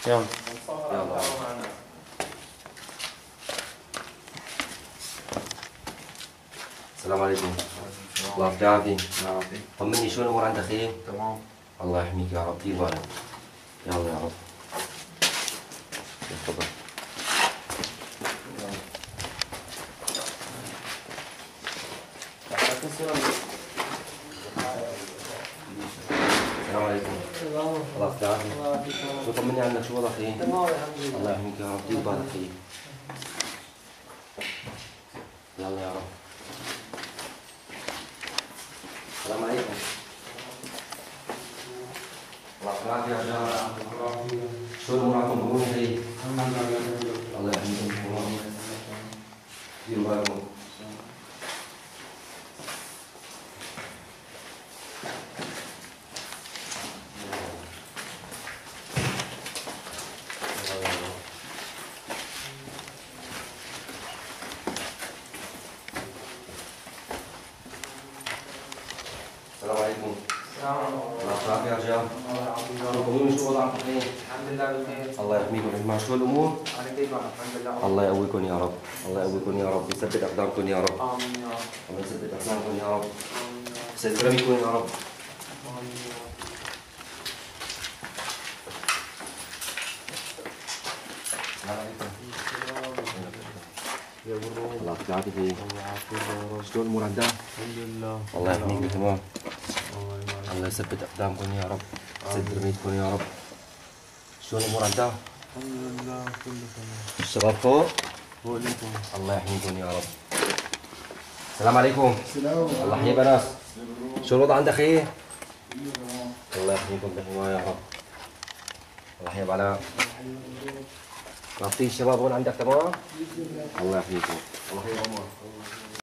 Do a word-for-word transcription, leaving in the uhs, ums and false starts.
يلا. يلا. السلام عليكم. الله يعطيك العافية. طمني شو الأمور عندك أخي؟ تمام. الله يحميك يا رب، طيب بالك. يلا يا رب. تفضل. السلام عليكم. الله يعطيك العافية. شو طمني عنك، شو وضعك أخي؟ تمام الحمد لله. الله يحميك يا رب، طيب بالك أخي. يلا يا رب. السلام عليكم. الله يعطيك العافية يا شباب. شو الأمور عندكم بقولوا أخي؟ الله يحميكم. طيب بالكم. السلام عليكم. الله يعطيك يا رجال. شو شو وضعكم الحين؟ الحمد لله بخير. الله يحميكم يا شو الامور؟ على كيفك؟ الحمد لله. الله يقويكم يا رب، الله يقويكم يا رب، يثبت اقدامكم يا رب. امين يا رب. الله يثبت اقدامكم يا رب. امين يا رب. يسعد رميكم يا رب. امين يا رب. الله يعطيك العافية فيه. شلون الامور عندك؟ الحمد لله. الله يحميكم تمام. الله يبارك. الله يثبت اقدامكم يا رب، يسعد رميكم يا رب. شلون الامور عندك؟ الحمد لله كله تمام. الشباب فوق؟ وعليكم. الله يحميكم يا رب. السلام عليكم. السلام. الله يحيي بنات. شو الوضع عندك اخي؟ الله يحميكم بالحماية يا رب. الله يحيي بنات. رابطين الشباب هون عندك تمام؟ الله يحييكم. الله يحيي عمر.